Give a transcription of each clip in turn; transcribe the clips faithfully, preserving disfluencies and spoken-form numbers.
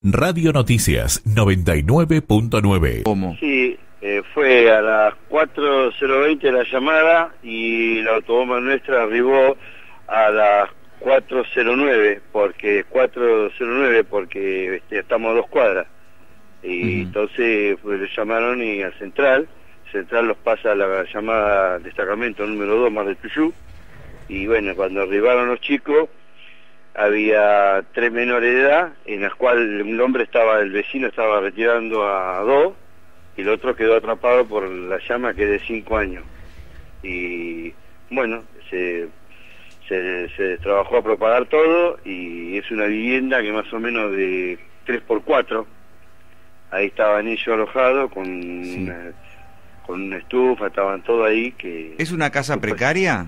Radio Noticias noventa y nueve punto nueve. ¿Cómo? Sí, eh, fue a las cuatro cero veinte la llamada y la autobomba nuestra arribó a las cuatro cero nueve, porque cuatro cero nueve porque este, estamos a dos cuadras. Y uh-huh. entonces pues, le llamaron y al central, central los pasa la llamada destacamento número dos, Mar del Tuyú. Y bueno, cuando arribaron los chicos, había tres menores de edad, en las cuales un hombre estaba, el vecino estaba retirando a dos, y el otro quedó atrapado por la llama, que es de cinco años. Y bueno, se, se, se trabajó a propagar todo, y es una vivienda que más o menos de tres por cuatro, ahí estaban ellos alojados, con, sí. una, con una estufa, estaban todos ahí. Que ¿Es una casa precaria?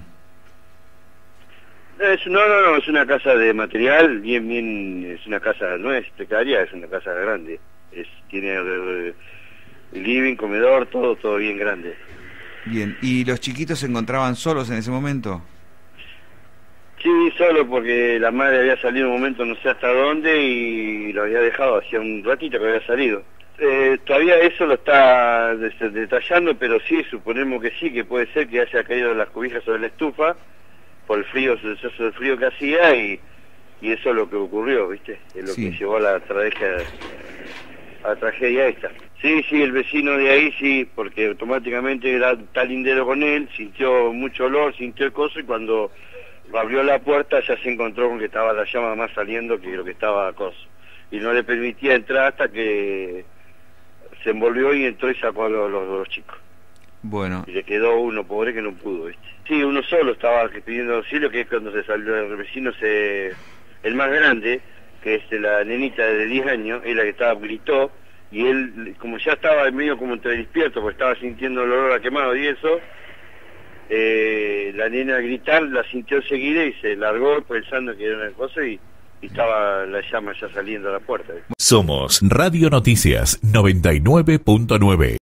Es, no, no, no, es una casa de material, bien, bien, es una casa, no es precaria, es una casa grande, es, tiene eh, living, comedor, todo, todo bien grande. Bien, ¿y los chiquitos se encontraban solos en ese momento? Sí, solo porque la madre había salido un momento no sé hasta dónde y lo había dejado, hacía un ratito que había salido. Eh, todavía eso lo está des- detallando, pero sí, suponemos que sí, que puede ser que haya caído las cobijas sobre la estufa, por el frío, el exceso de frío que hacía, y, y eso es lo que ocurrió, ¿viste? Es lo sí. que llevó a la tragedia, a la tragedia esta. Sí, sí, el vecino de ahí sí, porque automáticamente era tan lindero con él, sintió mucho olor, sintió el coso, y cuando abrió la puerta ya se encontró con que estaba la llama más saliendo que lo que estaba coso. Y no le permitía entrar hasta que se envolvió y entró y sacó a los, los, los chicos. Bueno. Y le quedó uno pobre que no pudo, ¿viste? Sí, uno solo estaba pidiendo auxilio, que es cuando se salió el vecino, se, el más grande, que es la nenita de diez años, es la que estaba, gritó, y él, como ya estaba medio como entre despierto, porque estaba sintiendo el olor a quemado y eso, eh, la nena al gritar la sintió enseguida y se largó pensando que era una cosa, y, y estaba la llama ya saliendo a la puerta, ¿viste? Somos Radio Noticias noventa y nueve punto nueve.